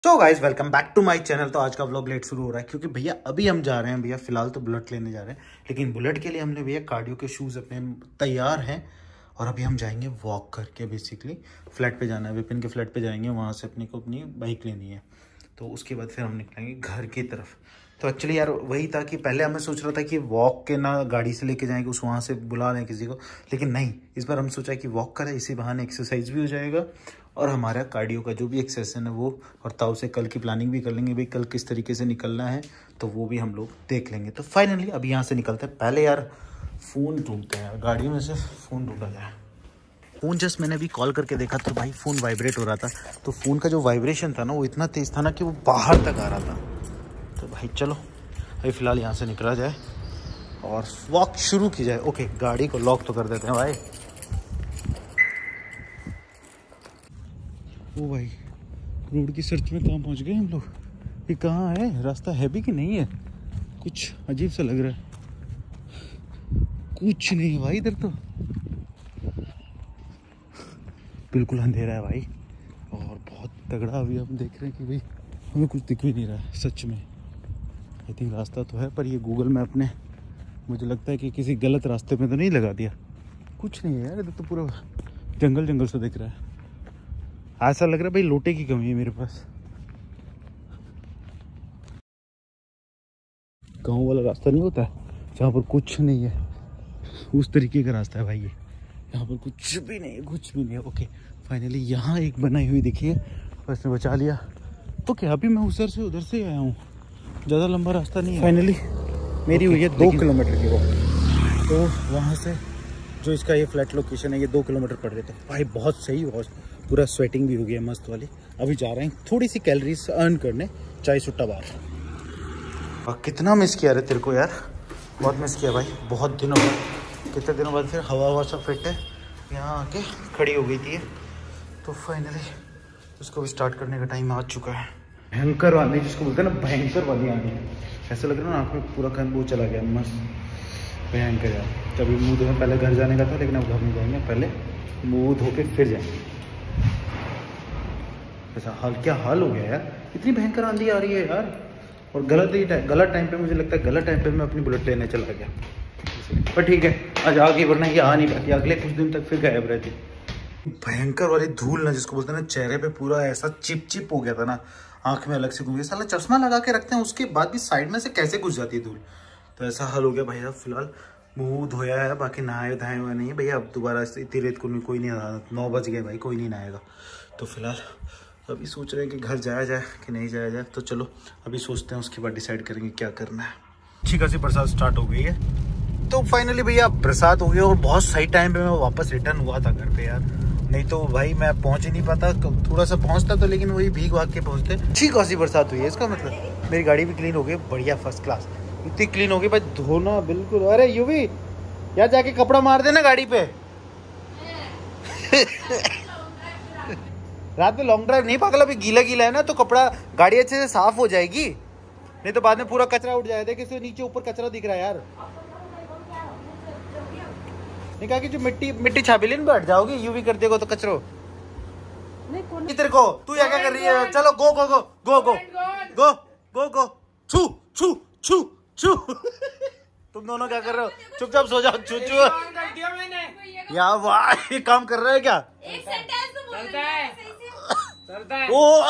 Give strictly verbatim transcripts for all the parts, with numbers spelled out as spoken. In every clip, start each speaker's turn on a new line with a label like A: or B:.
A: So guys welcome back to my channel. तो आज का व्लॉग लेट शुरू हो रहा है क्योंकि भैया अभी हम जा रहे हैं भैया फिलहाल तो बुलेट लेने जा रहे हैं, लेकिन बुलेट के लिए हमने भैया कार्डियो के शूज़ अपने तैयार हैं और अभी हम जाएंगे वॉक करके। बेसिकली फ्लैट पे जाना है, विपिन के फ्लैट पे जाएंगे, वहाँ से अपने को अपनी बाइक लेनी है, तो उसके बाद फिर हम निकलेंगे घर की तरफ। तो एक्चुअली यार वही था कि पहले हमें सोच रहा था कि वॉक के ना गाड़ी से लेके जाएंगे, उस वहाँ से बुला लें किसी को, लेकिन नहीं, इस बार हम सोचा कि वॉक करें, इसी बहाने एक्सरसाइज भी हो जाएगा और हमारा कार्डियो का जो भी एक्सरसाइज है वो, और ताऊ से कल की प्लानिंग भी कर लेंगे भाई कल किस तरीके से निकलना है, तो वो भी हम लोग देख लेंगे। तो फाइनली अभी यहाँ से निकलते हैं। पहले यार फ़ोन ढूंढते हैं, गाड़ी में से फ़ोन ढूंढा जाए। फ़ोन जस्ट मैंने अभी कॉल करके देखा तो भाई फ़ोन वाइब्रेट हो रहा था, तो फ़ोन का जो वाइब्रेशन था ना वो इतना तेज़ था ना कि वो बाहर तक आ रहा था। तो भाई चलो अभी फ़िलहाल यहाँ से निकला जाए और वॉक शुरू की जाए। ओके, गाड़ी को लॉक तो कर देते हैं भाई। ओ भाई, रोड की सर्च में कहाँ पहुँच गए हम लोग? ये कहाँ है? रास्ता है भी कि नहीं है? कुछ अजीब सा लग रहा है। कुछ नहीं है भाई इधर, तो बिल्कुल अंधेरा है भाई और बहुत तगड़ा। अभी हम देख रहे हैं कि भाई हमें कुछ दिख भी नहीं रहा है सच में। आई थिंक रास्ता तो है पर ये गूगल मैप ने मुझे लगता है कि किसी गलत रास्ते में तो नहीं लगा दिया। कुछ नहीं है यार, इधर तो पूरा जंगल जंगल सा दिख रहा है। ऐसा लग रहा है भाई लोटे की कमी है मेरे पास। गाँव वाला रास्ता नहीं होता जहाँ पर कुछ नहीं है, उस तरीके का रास्ता है भाई ये। यहाँ पर कुछ भी नहीं है, कुछ भी नहीं है। ओके फाइनली यहाँ एक बनाई हुई दिखी है, बस ने बचा लिया। तो क्या अभी मैं उधर से उधर से आया हूँ, ज़्यादा लंबा रास्ता नहीं है। फाइनली मेरी हुई है दो किलोमीटर की वॉक। तो वहाँ से जो इसका ये फ्लैट लोकेशन है ये दो किलोमीटर पड़ रहे थे भाई, बहुत सही वॉच, पूरा स्वेटिंग भी हो गई है मस्त वाली। अभी जा रहे हैं थोड़ी सी कैलोरीज अर्न करने चाय सुट्टा बार। कितना मिस किया रे तेरे को यार, बहुत मिस किया भाई, बहुत दिनों बाद, कितने दिनों बाद फिर हवा हवा सब फिट है यहाँ आके खड़ी हो गई थी। तो फाइनली उसको भी स्टार्ट करने का टाइम आ चुका है। भयंकर वाली जिसको बोलते हैं ना, भयंकर वाली आनी है, ऐसा लग रहा है ना आँख में पूरा खन वो चला गया मस्त भयंकर यार। तभी मुँह धोने पहले घर जाने का था, लेकिन अब घर नहीं जाएंगे, पहले मुँह धो के फिर जाएंगे। ऐसा हाल क्या हाल हो गया यार, इतनी भयंकर आंधी आ रही है यार, और गलत ही टाइम, गलत टाइम पे मुझे लगता है गलत टाइम पे मैं अपनी बुलेट लेने चला गया। पर ठीक है आज आ गई, वरना ये आ नहीं पाती, अगले कुछ दिन तक फिर गायब रहती। भयंकर वाली धूल ना जिसको बोलते हैं ना, चेहरे पे पूरा ऐसा चिप चिप हो गया था ना, आंख में अलग से घूम गई। साला चश्मा लगा के रखते हैं उसके बाद भी साइड में से कैसे घुस जाती है धूल। तो ऐसा हाल हो गया भाई। अब फिलहाल मुंह धोया है, बाकी नहाए धाए हुआ नहीं है भैया। अब दोबारा इतनी रेत को कोई नहीं नहा, नौ बज गए भाई, कोई नहीं नहाएगा। तो फिलहाल अभी सोच रहे हैं कि घर जाया जाए कि नहीं जाया जाए, तो चलो अभी सोचते हैं, उसके बाद डिसाइड करेंगे क्या करना है। अच्छी खासी बरसात स्टार्ट हो गई है, तो फाइनली भैया बरसात हो गई और बहुत सही टाइम पे मैं वापस रिटर्न हुआ था घर पे यार, नहीं तो भाई मैं पहुंच ही नहीं पाता। थोड़ा सा पहुंचता तो, लेकिन वही भीग भाग के पहुंचते। अच्छी खासी बरसात हुई है, इसका मतलब मेरी गाड़ी भी क्लीन हो गई, बढ़िया फर्स्ट क्लास, इतनी क्लीन हो गई भाई, धोना बिल्कुल। अरे यूवी यार जाके कपड़ा मार देना गाड़ी पे। रात में लॉन्ग ड्राइव नहीं पागल, अभी गीला गीला है ना, तो कपड़ा गाड़ी अच्छे से साफ हो जाएगी, नहीं तो बाद में पूरा कचरा उठ जाएगा। देखिए नीचे ऊपर कचरा दिख रहा है यार, नहीं कहा कि जो मिट्टी मिट्टी छाबी में बैठ जाओगी, यूवी कर देगा तो कचरो नहीं तेरे को। तू क्या कर रही है? चलो गो गो गो गो गो गो गो गो छू छू छू छू। तुम दोनों क्या कर रहे हो? चुपचाप सो जाओ। छू छू यार वाह, ये काम कर रहा है क्या? एक सेंटेंस तो बोलता है, चलता है। ओ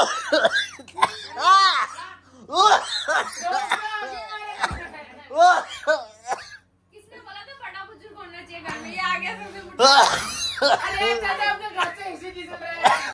A: किसने बोला था बड़ा बुजुर्ग होना चाहिए घर में? ये आ गया सबसे। अरे चाचा अपने घर से इसी चीज